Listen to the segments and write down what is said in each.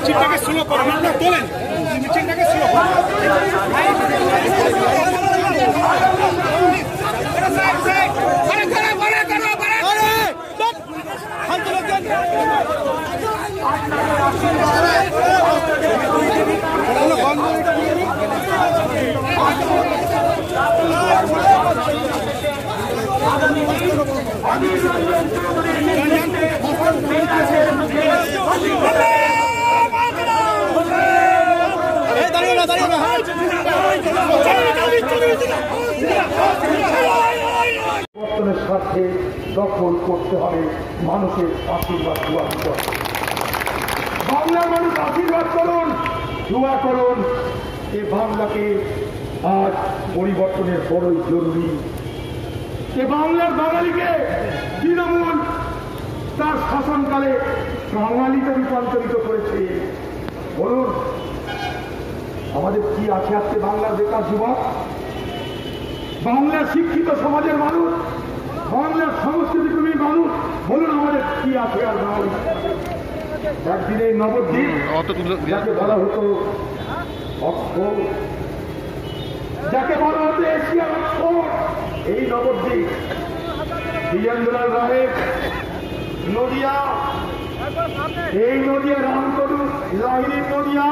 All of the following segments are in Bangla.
মিছিলটাকে স্লো করুন, আপনারা তোলেন মিছিলটাকে স্লো করুন। পরিবর্তনের স্বার্থে দখল করতে হবে মানুষের আশীর্বাদ দোয়া দিতে হবে। বাংলার মানুষ আশীর্বাদ করুন, দোয়া করুন। এ বাংলাকে আজ পরিবর্তনের বড়ই জরুরি। এ বাংলার বাঙালিকে তৃণমূল তার শাসনকালে বাঙালিতে রূপান্তরিত করেছে। বলুন আমাদের কি আছে আজকে? বাংলার বেকার যুবক, বাংলার শিক্ষিত সমাজের মানুষ, বাংলার সংস্কৃতিপ্রেমী মানুষ, বলুন আমাদের কি আছে? আর বাঙালি একদিনে নবদ্বীপ যাকে বলা হতো অক্ষর, যাকে বলা হতো এশিয়ার অক্ষর, এই নবদ্বীপ বীরেন্দ্রলাল রায়ের নদিয়া, এই নদিয়া রামতনু লাহিড়ীর নদিয়া,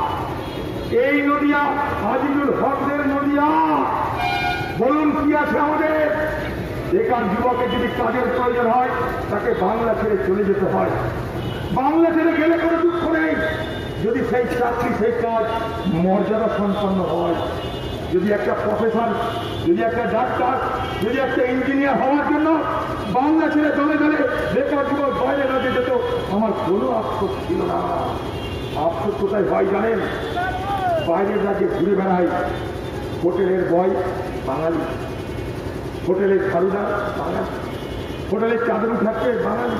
এই নদিয়া আজিজুল হকদের নদিয়া। বলুন কি আছে আমাদের? বেকার যুবকের যদি কাজের প্রয়োজন হয় তাকে বাংলা ছেড়ে চলে যেতে হয়। বাংলা ছেড়ে গেলে কোনো দুঃখ নেই যদি সেই চাকরি সেই কাজ মর্যাদা সম্পন্ন হয়। যদি একটা প্রফেসর, যদি একটা ডাক্তার, যদি একটা ইঞ্জিনিয়ার হওয়ার জন্য বাংলা ছেড়ে দলে দলে বেকার যুবক বাইরে রাজ্যে যেত, আমার কোনো আফসোস ছিল না। আফসোস কোথায় হয় জানেন? বাইরের রাজ্যে ঘুরে বেড়ায় হোটেলের বয় বাঙালি, হোটেলের ঝাড়ুদার বাঙালি, হোটেলের চাদর উঠাচ্ছে বাঙালি,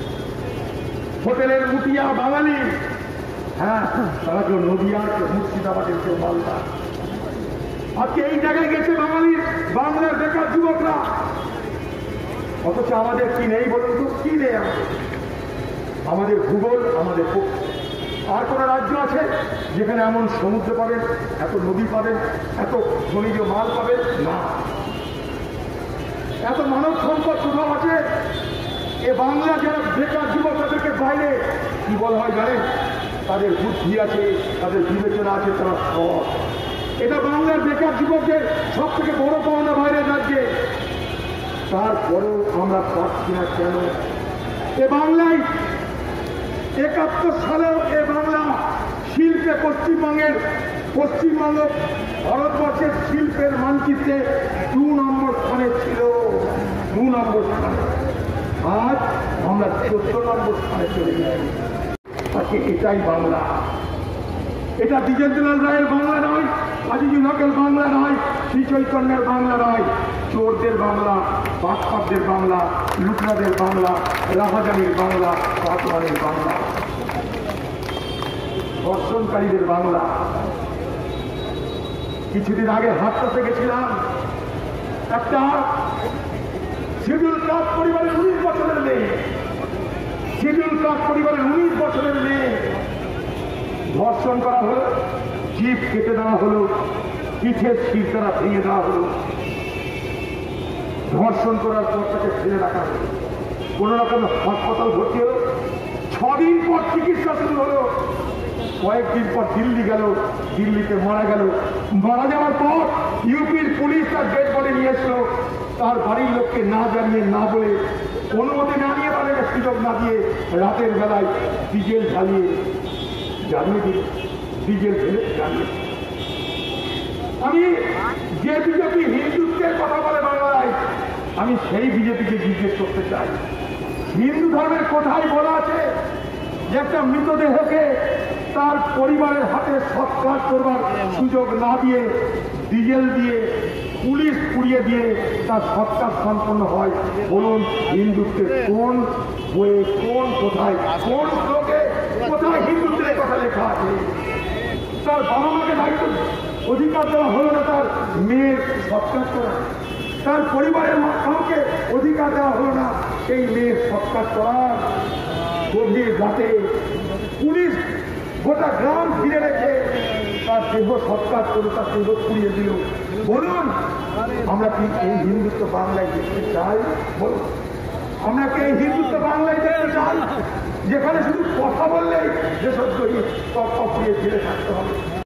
হোটেলের মুটিয়া বাঙালি। হ্যাঁ, তারা কেউ নদিয়া, কেউ মুর্শিদাবাদের, কেউ মালদা। আজকে এই জায়গায় গেছে বাঙালির বাংলার বেকার যুবকরা। অথচ আমাদের কি নেই বলুন তো? কি নেই আমাদের? আমাদের ভূগোল আমাদের পক্ষে। আর কোন রাজ্য আছে যেখানে এমন সমুদ্র পাবেন, এত নদী পাবেন, এত খনিজ মাল পাবেন? না। এত মানব সম্পদ কোথাও আছে? এ বাংলা যারা বেকার যুবক তাদেরকে বাইরে কি বলা হয় জানেন? তাদের বুদ্ধি আছে, তাদের বিবেচনা আছে, তারা সৎ। এটা বাংলার বেকার যুবকদের সব থেকে বড় পাওনা বাইরের রাজ্যে। তারপরেও আমরা পাচ্ছি না কেন? এ বাংলায় 71 সালেও এ বাংলা শিল্পে পশ্চিমবঙ্গ ভারতবর্ষের শিল্পের মানচিত্রে 2 নম্বর স্থানে ছিল, 2 নম্বর স্থানে। আজ আমরা 14 নম্বর স্থানে চলে গেছি। আজকে এটাই বাংলা। এটা দ্বিজেন্দ্রলাল রায়ের বাংলা নয়, আজিজুল হকের বাংলা নয়, শ্রী চৈতন্যের বাংলা নয়। চোরদের বাংলা, বাটপারদের বাংলা, লুটনাদের বাংলা, রাহাজানির বাংলা, পাতওয়ানের বাংলা, ধর্ষণকারীদের বাংলা। কিছুদিন আগে হাটটাতে গেছিলাম, একটা শিডিউল কাস্ট পরিবারের 19 বছরের মেয়ে, শিডিউল কাস্ট পরিবারের 19 বছরের মেয়ে ধর্ষণ করা হলো, জিভ কেটে দেওয়া হলো, পিঠের শির দ্বারা ভেঙে দেওয়া হলো। ধর্ষণ করার পর তাকে ফেলে রাখা হলো, কোন রকম হাসপাতাল ভর্তি হলো। 6 দিন পর চিকিৎসা শুরু হলো, কয়েকদিন পর দিল্লি গেল, দিল্লিতে মারা গেল। মারা যাওয়ার পর ইউপির পুলিশ তার ডেড বডি নিয়ে এসলো। তার বাড়ির লোককে না জানিয়ে, না বলে, অনুমতি না নিয়ে, তাদেরকে সুযোগ না দিয়ে রাতের বেলায় ডিজেল জ্বালিয়ে জানিয়ে দিল, ডিজেল ঢেলে জানিয়ে। আমি যে বিজেপি হিন্দুত্বের কথা বলে বাংলায়, আমি সেই বিজেপিকে জিজ্ঞেস করতে চাই, হিন্দু ধর্মের কোথায় বলা আছে যে একটা মৃতদেহকে তার পরিবারের হাতে সৎকার করবার সুযোগ না দিয়ে ডিজেল দিয়ে পুলিশ পুড়িয়ে দিয়ে তার সৎকার সম্পন্ন হয়? বলুন হিন্দুত্বের কোন বইয়ে, কোন কোথায়, কোন শ্লোকে কোথায় হিন্দুত্বের কথা লেখা আছে? তার বাবা মাকে দায়িত্ব অধিকার দেওয়া হলো না তার মেয়ের সৎকার করা, তার পরিবারের কাউকে অধিকার দেওয়া হলো না সেই মেয়ের সৎকার করার। গভীর রাতে পুলিশ গোটা গ্রাম ঘিরে রেখে তার দেহ সৎকার করে তার দেহ পুড়িয়ে দিল। বলুন আমরা কি এই হিন্দুত্ব বাংলায় দেখতে চাই? বলুন আমরা কি এই হিন্দুত্ব বাংলায় দেখতে চাই যেখানে শুধু কথা বললেই দেশদ্রোহী তৎপর দিয়ে ফিরে থাকতে হবে?